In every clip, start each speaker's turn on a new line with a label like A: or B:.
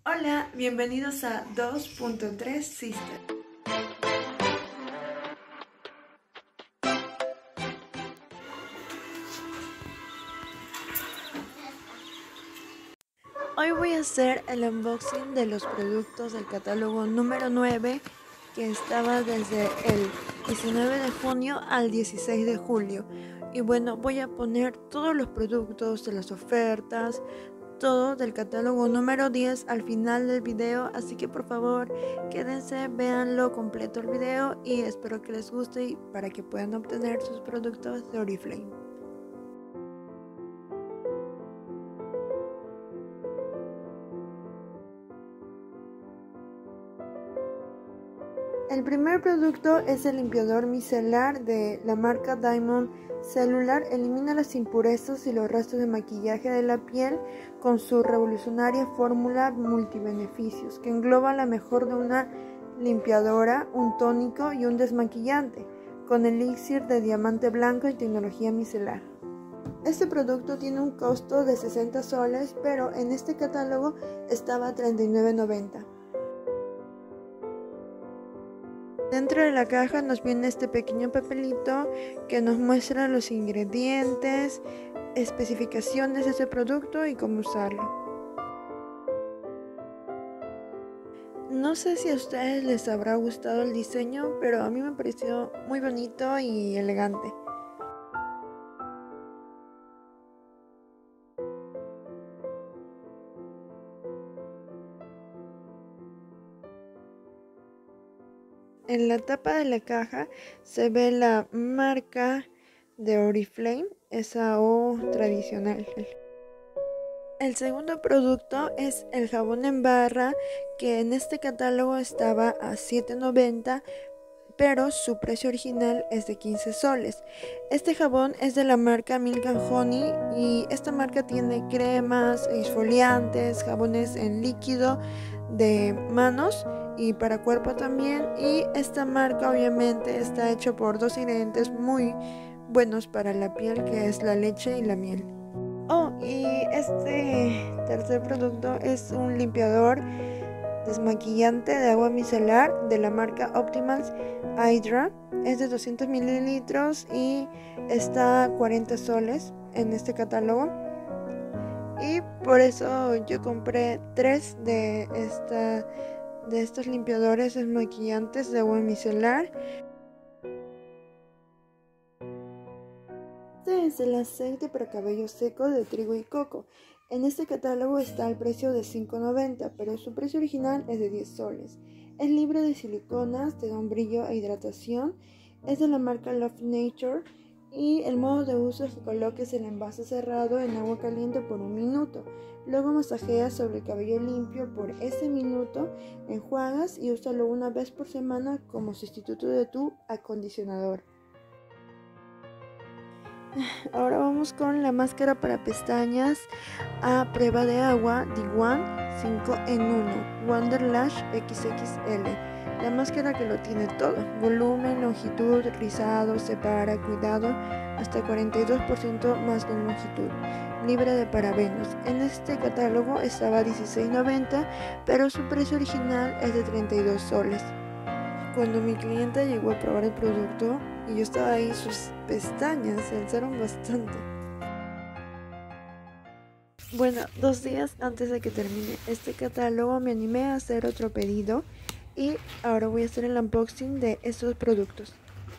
A: Hola, bienvenidos a 2.3 Sister. Hoy voy a hacer el unboxing de los productos del catálogo número 9 que estaba desde el 19 de junio al 16 de julio. Y bueno, voy a poner todos los productos de las ofertas, todo del catálogo número 10 al final del video, así que por favor quédense, véanlo completo el video y espero que les guste y para que puedan obtener sus productos de Oriflame. El primer producto es el limpiador micelar de la marca Diamond Cellular. Elimina las impurezas y los restos de maquillaje de la piel con su revolucionaria fórmula multibeneficios que engloba la mejor de una limpiadora, un tónico y un desmaquillante con elixir de diamante blanco y tecnología micelar. Este producto tiene un costo de 60 soles, pero en este catálogo estaba a $39.90. Dentro de la caja nos viene este pequeño papelito que nos muestra los ingredientes, especificaciones de este producto y cómo usarlo. No sé si a ustedes les habrá gustado el diseño, pero a mí me pareció muy bonito y elegante. En la tapa de la caja se ve la marca de Oriflame, esa O tradicional. El segundo producto es el jabón en barra, que en este catálogo estaba a $7.90, pero su precio original es de 15 soles. Este jabón es de la marca Milk & Honey y esta marca tiene cremas, exfoliantes, jabones en líquido de manos y para cuerpo también, y esta marca obviamente está hecho por dos ingredientes muy buenos para la piel, que es la leche y la miel. Y este tercer producto es un limpiador desmaquillante de agua micelar de la marca Optimals Hydra. Es de 200 mililitros y está a 40 soles en este catálogo. Y por eso yo compré 3 de estos limpiadores desmaquillantes de agua micelar. Este es el aceite para cabello seco de trigo y coco. En este catálogo está al precio de $5.90, pero su precio original es de 10 soles. Es libre de siliconas, te da un brillo e hidratación. Es de la marca Love Nature y el modo de uso es que coloques el envase cerrado en agua caliente por 1 minuto. Luego masajeas sobre el cabello limpio por ese minuto, enjuagas y úsalo una vez por semana como sustituto de tu acondicionador. Ahora vamos con la máscara para pestañas a prueba de agua D1 5 en 1 Wonder Lash XXL. La máscara que lo tiene todo: volumen, longitud, rizado, separa, cuidado, hasta 42% más de longitud, libre de parabenos. En este catálogo estaba a $16.90, pero su precio original es de 32 soles. Cuando mi clienta llegó a probar el producto y yo estaba ahí, sus pestañas se alzaron bastante. Bueno, 2 días antes de que termine este catálogo me animé a hacer otro pedido y ahora voy a hacer el unboxing de estos productos.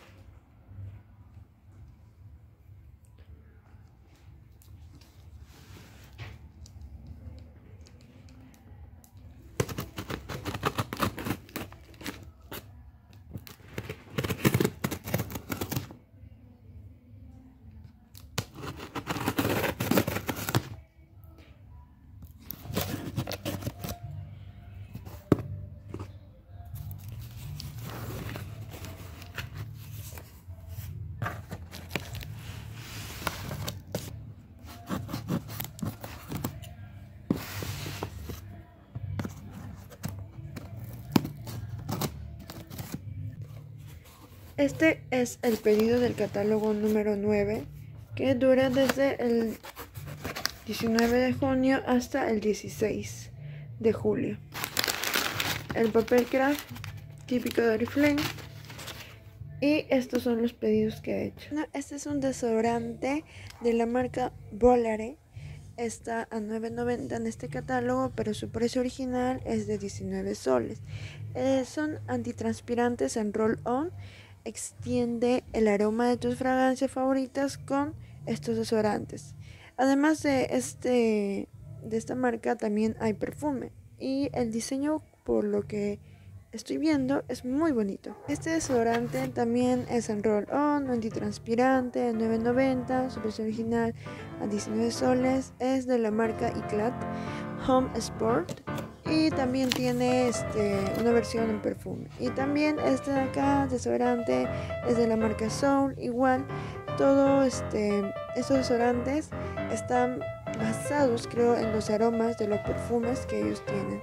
A: Este es el pedido del catálogo número 9, que dura desde el 19 de junio hasta el 16 de julio. El papel craft típico de Oriflame. Y estos son los pedidos que he hecho. Este es un desodorante de la marca Volare. Está a $9.90 en este catálogo, pero su precio original es de 19 soles. Son antitranspirantes en roll-on. Extiende el aroma de tus fragancias favoritas con estos desodorantes. Además de esta marca también hay perfume. Y el diseño, por lo que estoy viendo, es muy bonito. Este desodorante también es en roll-on, antitranspirante, $9.90, su precio original a 19 soles, es de la marca Iclat Home Sport y también tiene una versión en perfume. Y también este de acá, desodorante, es de la marca Soul, igual, todos estos desodorantes están basados, creo, en los aromas de los perfumes que ellos tienen.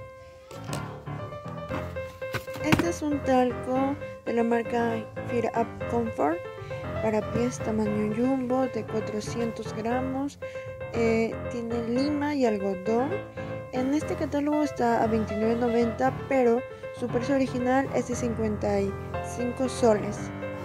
A: Este es un talco de la marca Fire Up Comfort para pies tamaño jumbo de 400 gramos. Tiene lima y algodón. En este catálogo está a $29.90, pero su precio original es de 55 soles.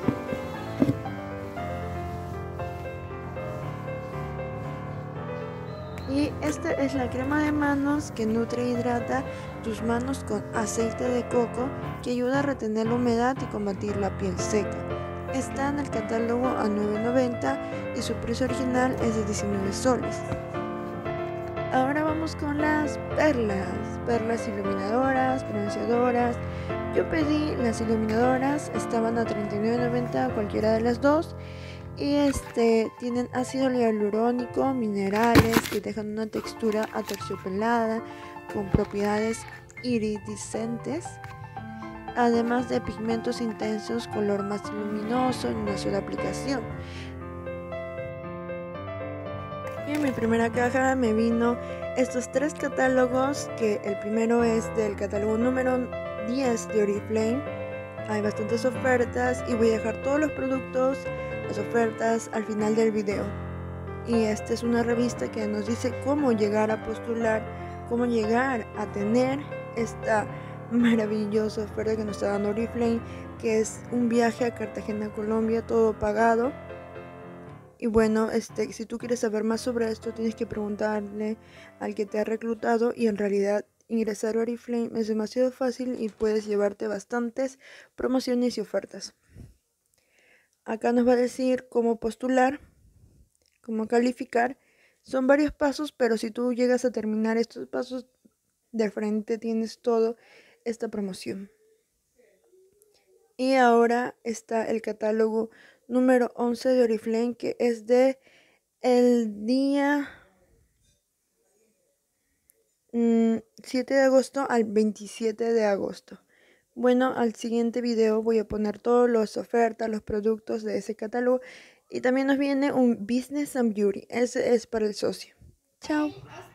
A: Y esta es la crema de manos que nutre e hidrata tus manos con aceite de coco, que ayuda a retener la humedad y combatir la piel seca. Está en el catálogo a $9.90 y su precio original es de 19 soles. Ahora vamos con las perlas iluminadoras, pronunciadoras. Yo pedí las iluminadoras, estaban a $39.90 cualquiera de las dos. Y tienen ácido hialurónico, minerales que dejan una textura aterciopelada con propiedades iridiscentes, además de pigmentos intensos, color más luminoso en una sola aplicación. Y en mi primera caja me vino estos 3 catálogos, que el primero es del catálogo número 10 de Oriflame. Hay bastantes ofertas y voy a dejar todos los productos, las ofertas, al final del video. Y esta es una revista que nos dice cómo llegar a postular, cómo llegar a tener esta maravillosa oferta que nos está dando Oriflame, que es un viaje a Cartagena, Colombia, todo pagado. Y bueno, si tú quieres saber más sobre esto, tienes que preguntarle al que te ha reclutado, y en realidad ingresar a Oriflame es demasiado fácil y puedes llevarte bastantes promociones y ofertas. Acá nos va a decir cómo postular, cómo calificar. Son varios pasos, pero si tú llegas a terminar estos pasos, de frente tienes todo esta promoción. Y ahora está el catálogo número 11 de Oriflame, que es de el día 7 de agosto al 27 de agosto. Bueno, al siguiente video voy a poner todas las ofertas, los productos de ese catálogo. Y también nos viene un Business and Beauty. Ese es para el socio. Chao.